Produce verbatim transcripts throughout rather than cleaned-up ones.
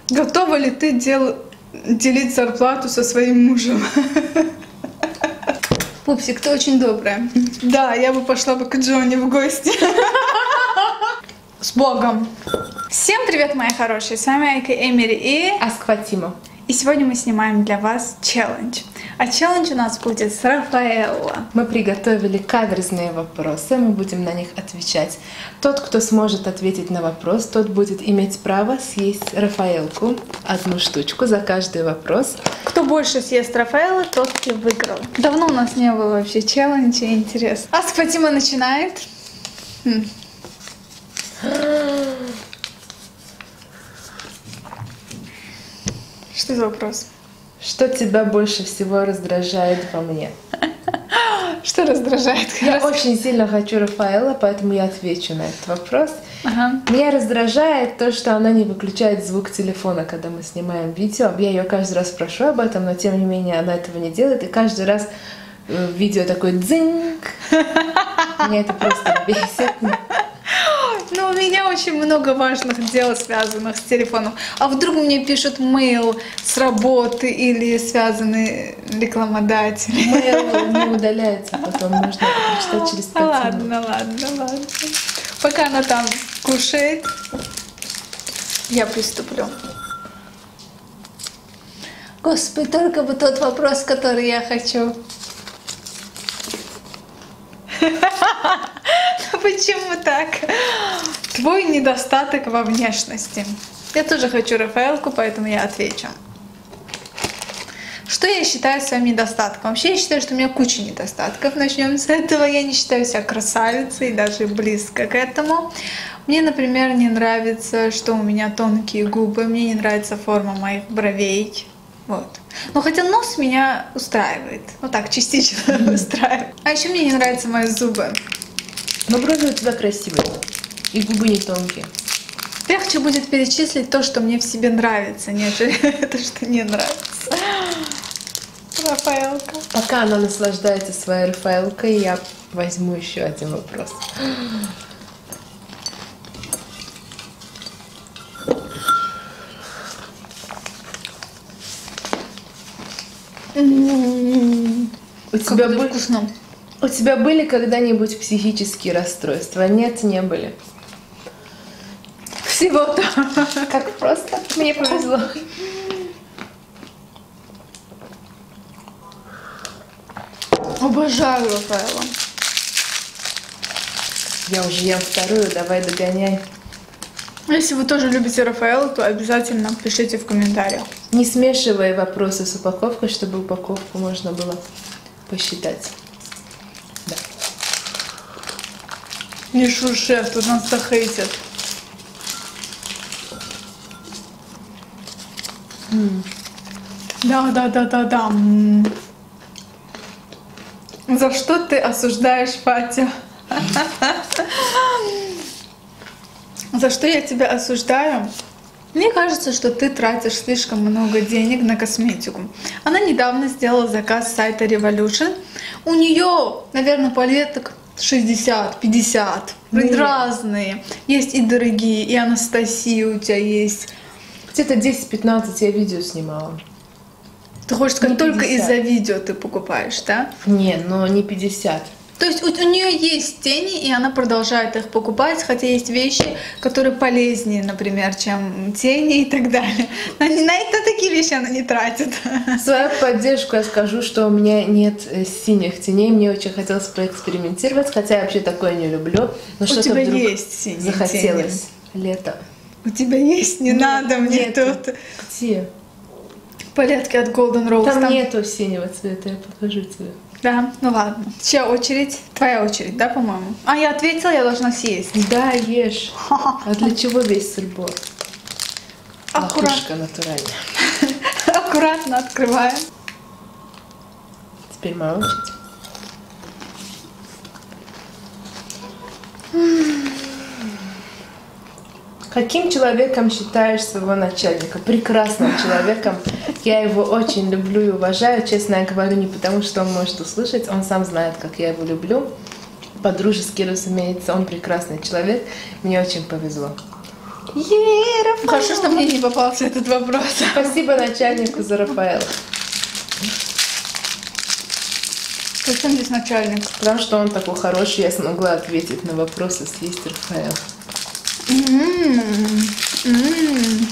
Готова ли ты дел... делить зарплату со своим мужем? Пупсик, ты очень добрая. Да, я бы пошла бы к Джонни в гости. С Богом! Всем привет, мои хорошие! С вами Айка Эмери и Аскватима. И сегодня мы снимаем для вас челлендж. А челлендж у нас будет с Рафаэлло. Мы приготовили каверзные вопросы, мы будем на них отвечать. Тот, кто сможет ответить на вопрос, тот будет иметь право съесть Рафаэлку, одну штучку за каждый вопрос. Кто больше съест Рафаэлло, тот и выиграл. Давно у нас не было вообще челленджа, интересно. Аскватима начинает. Хм. Что за вопрос? Что тебя больше всего раздражает во мне? Что раздражает? Я очень сильно хочу Рафаэлло, поэтому я отвечу на этот вопрос. Ага. Меня раздражает то, что она не выключает звук телефона, когда мы снимаем видео. Я ее каждый раз прошу об этом, но тем не менее она этого не делает. И каждый раз видео такое дзинг. Меня это просто бесит. Ну, у меня очень много важных дел, связанных с телефоном. А вдруг мне пишут мейл с работы или связанные рекламодатели? Мейл не удаляется, потом нужно прочитать через пять минут. Ладно, ладно, ладно. Пока она там кушает, я приступлю. Господи, только бы тот вопрос, который я хочу. Почему так? Твой недостаток во внешности. Я тоже хочу Рафаэлку, поэтому я отвечу. Что я считаю своим недостатком? Вообще я считаю, что у меня куча недостатков. Начнем с этого. Я не считаю себя красавицей, даже близко к этому. Мне, например, не нравится, что у меня тонкие губы. Мне не нравится форма моих бровей. Вот. Но хотя нос меня устраивает. Ну так, частично mm-hmm. устраивает. А еще мне не нравятся мои зубы. Но брови у тебя красивые. И губы не тонкие. Легче будет перечислить то, что мне в себе нравится, нежели то, что не нравится. Рафаэлка. Пока она наслаждается своей Рафаэлкой, я возьму еще один вопрос. Mm-hmm. У тебя были... вкусно. У тебя были когда-нибудь психические расстройства? Нет, не были. Всего-то. Как просто. Мне повезло. Обожаю Рафаэлло. Я уже ем вторую, давай догоняй. Если вы тоже любите Рафаэлло, то обязательно пишите в комментариях. Не смешивай вопросы с упаковкой, чтобы упаковку можно было посчитать. Да. Не шурши, тут нас захейтят. Mm. Да, да, да, да, да. М-м. За что ты осуждаешь Фатю? За что я тебя осуждаю? Мне кажется, что ты тратишь слишком много денег на косметику. Она недавно сделала заказ с сайта Revolution. У нее, наверное, палеток шестьдесят, пятьдесят. Нет. Разные. Есть и дорогие, и Анастасия у тебя есть. Где-то десять-пятнадцать я видео снимала. Ты хочешь сказать, Не только пятьдесят. из-за видео ты покупаешь, да? Не, но не пятьдесят. То есть у, у нее есть тени, и она продолжает их покупать, хотя есть вещи, которые полезнее, например, чем тени и так далее. Но на это такие вещи она не тратит. В свою поддержку я скажу, что у меня нет синих теней. Мне очень хотелось поэкспериментировать, хотя я вообще такое не люблю. Но У что-то тебя вдруг есть синие захотелось. тени. Лето. У тебя есть? Не Нет, надо мне нету. тут. Где? Палетки от Golden Rose. Там, там нету синего цвета, я покажу тебе. Да, ну ладно. Чья очередь? Твоя очередь, да, по-моему? А, я ответила, я должна съесть. Да, ешь. А для чего весь сыр-бор? Аккуратно. Лохушка натуральная. Аккуратно открываем. Теперь моя очередь. Каким человеком считаешь своего начальника? Прекрасным человеком. Я его очень люблю и уважаю. Честно я говорю, не потому, что он может услышать. Он сам знает, как я его люблю. По-дружески, разумеется. Он прекрасный человек. Мне очень повезло. Е, Рафаэл. Хорошо, что мне не попался этот вопрос. Спасибо начальнику за Рафаэла. Причем здесь начальник? Потому что он такой хороший, я смогла ответить на вопросы съесть Рафаэл. М-м-м. М-м.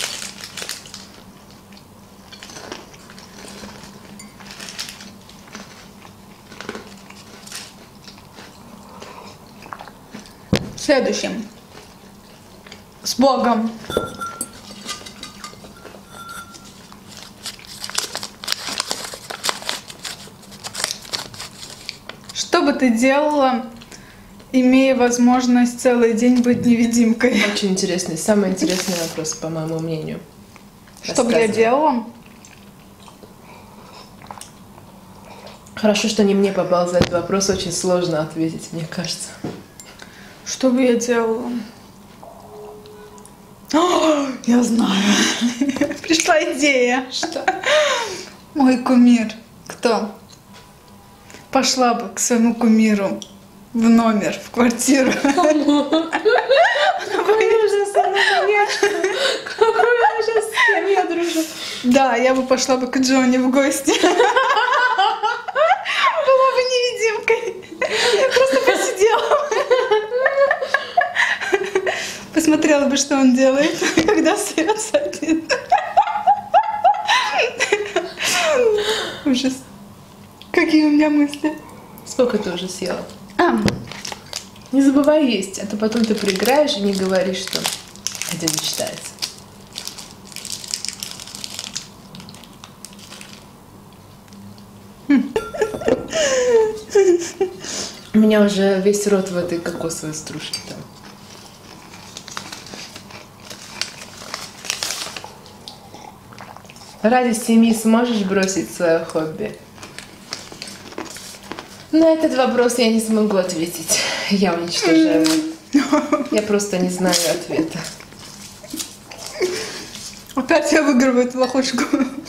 Следующим. С Богом. Что бы ты делала, имея возможность целый день быть невидимкой? Очень интересный, самый интересный вопрос, по моему мнению. Что бы я делала? Хорошо, что не мне попал за этот вопрос, очень сложно ответить, мне кажется. Что бы я делала? О, я знаю. Пришла идея. Что? Мой кумир. Кто? Пошла бы к своему кумиру в номер, в квартиру. Какой ужас, наконец-то. Какой ужас, с кем я дружу. Да, я бы пошла бы к Джонни в гости. Была бы невидимкой. Просто посидела. Посмотрела бы, что он делает, когда остается один. Ужас. Какие у меня мысли. Сколько ты уже съела? А, Не забывай есть, а то потом ты проиграешь и не говоришь, что один мечтается. У меня уже весь рот в этой кокосовой стружке там. Ради семьи сможешь бросить свое хобби? На этот вопрос я не смогу ответить. Я уничтожаю. Я просто не знаю ответа. Опять я выигрываю эту лохушку.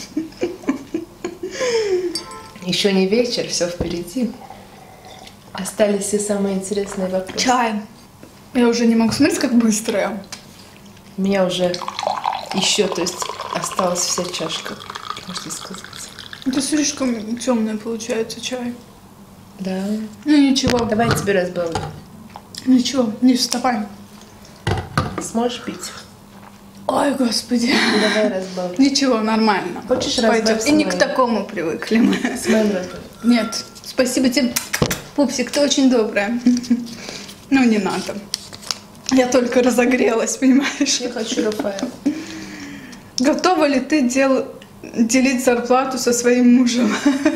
Еще не вечер, все впереди. Остались все самые интересные вопросы. Чай. Я уже не могу смотреть, как быстро я. У меня уже еще, то есть осталась вся чашка, можно сказать. Это слишком темный получается чай. Да. Ну ничего. Давай я тебе разбавлю. Ничего, не вставай. Сможешь пить? Ой, господи. Давай разбавлю. Ничего, нормально. Хочешь Пойдет. разбавь с И не к моим? такому привыкли мы. С моим разбавлю. Нет, спасибо тебе, пупсик, ты очень добрая. Ну, не надо. Я только разогрелась, понимаешь? Я хочу Рафаэла. Готова ли ты дел... делить зарплату со своим мужем?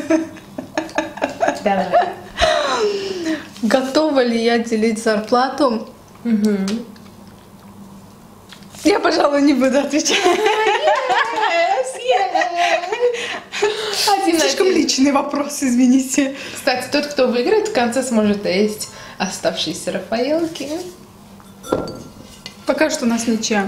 Давай. Готова ли я делить зарплату? Угу. Я, пожалуй, не буду отвечать. Один Слишком один. личный вопрос, извините. Кстати, тот, кто выиграет, в конце сможет есть оставшиеся рафаэлки. Пока что у нас ничья.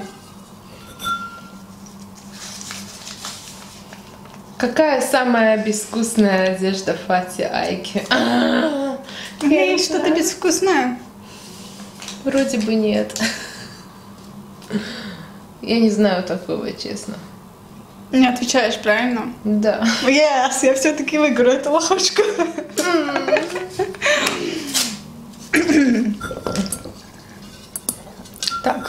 Какая самая безвкусная одежда Фати Айки? А, У меня я есть не что-то знаю. безвкусное. Вроде бы нет. Я не знаю такого, честно. Не отвечаешь правильно? Да. Yes, я все-таки выиграю эту лохушку. Так.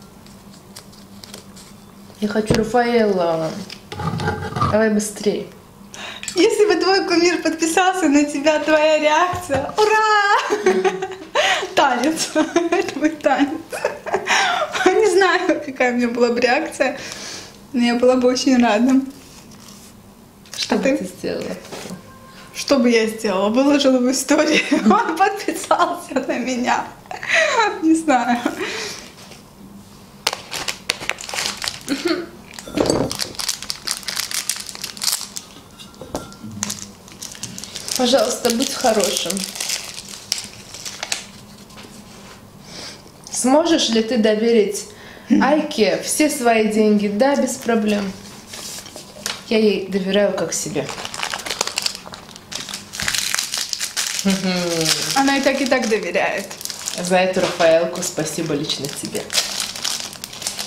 Я хочу Рафаэла. Давай быстрее. Если бы твой кумир подписался на тебя, твоя реакция. Ура! Танец. Это будет танец. Не знаю, какая у меня была бы реакция, но я была бы очень рада. Что А бы ты? ты сделала? Что бы я сделала? Выложила в истории. Он подписался на меня. Не знаю. Пожалуйста, будь хорошим. Сможешь ли ты доверить Айке все свои деньги? Да, без проблем. Я ей доверяю как себе. Она и так, и так доверяет. За эту Рафаэлку спасибо лично тебе.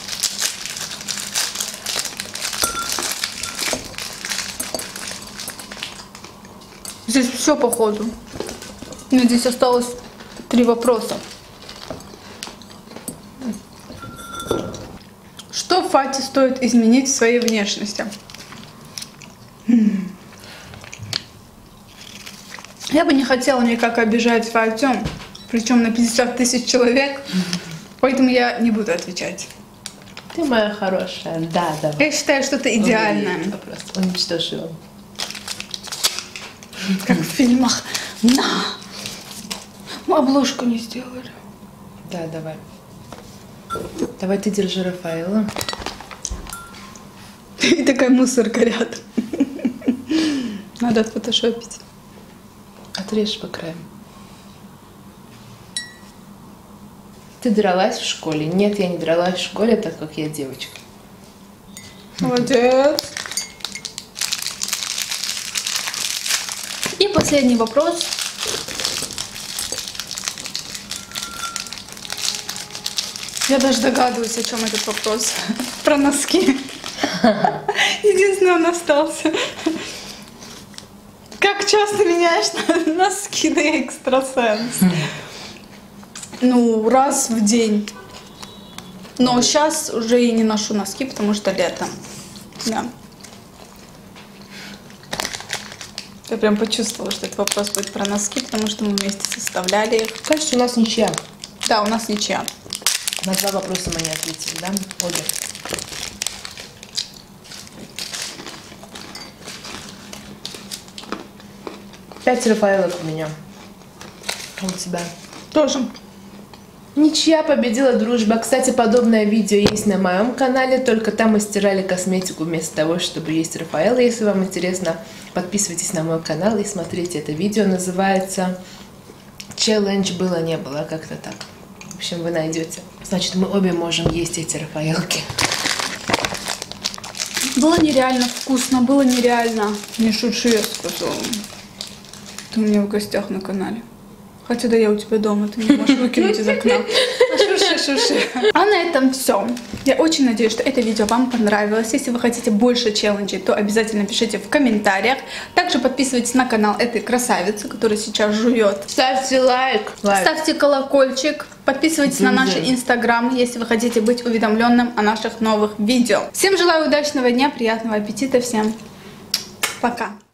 Здесь все по ходу. У меня здесь осталось три вопроса. Что Фате стоит изменить в своей внешности? Я бы не хотела никак обижать Фатю, причем на пятьдесят тысяч человек, поэтому я не буду отвечать. Ты моя хорошая, да, да. Я считаю, что это идеальное. Вопрос. Уничтожь его. Как в фильмах. На! Мы обложку не сделали. Да, давай. Давай ты держи Рафаэла. И такая мусорка рядом. Надо отфотошопить. Отрежь по краям. Ты дралась в школе? Нет, я не дралась в школе, так как я девочка. Молодец. И последний вопрос. Я даже догадываюсь, о чем этот вопрос. Про носки. Единственное, он остался. Как часто меняешь носки, да я экстрасенс. Ну, раз в день. Но сейчас уже и не ношу носки, потому что лето. Да. Я прям почувствовала, что этот вопрос будет про носки, потому что мы вместе составляли их. Кажется, у нас ничья. Да, у нас ничья. На два вопроса мы не ответили, да? Обе. Пять Рафаэлок у меня. А у тебя? Тоже. Ничья, победила дружба. Кстати, подобное видео есть на моем канале, только там мы стирали косметику вместо того, чтобы есть Рафаэла. Если вам интересно, подписывайтесь на мой канал и смотрите это видео. Называется «Челлендж было-не было», как-то так. В общем, вы найдете. Значит, мы обе можем есть эти Рафаэлки. Было нереально вкусно, было нереально. Не шучу, я сказала. Ты у меня в гостях на канале. Хотя да я у тебя дома, ты не можешь выкинуть из окна. Шуши, шуши. А на этом все. Я очень надеюсь, что это видео вам понравилось. Если вы хотите больше челленджей, то обязательно пишите в комментариях. Также подписывайтесь на канал этой красавицы, которая сейчас жует. Ставьте лайк. лайк. Ставьте колокольчик. Подписывайтесь на наши инстаграмы, если вы хотите быть уведомленным о наших новых видео. Всем желаю удачного дня, приятного аппетита. Всем пока.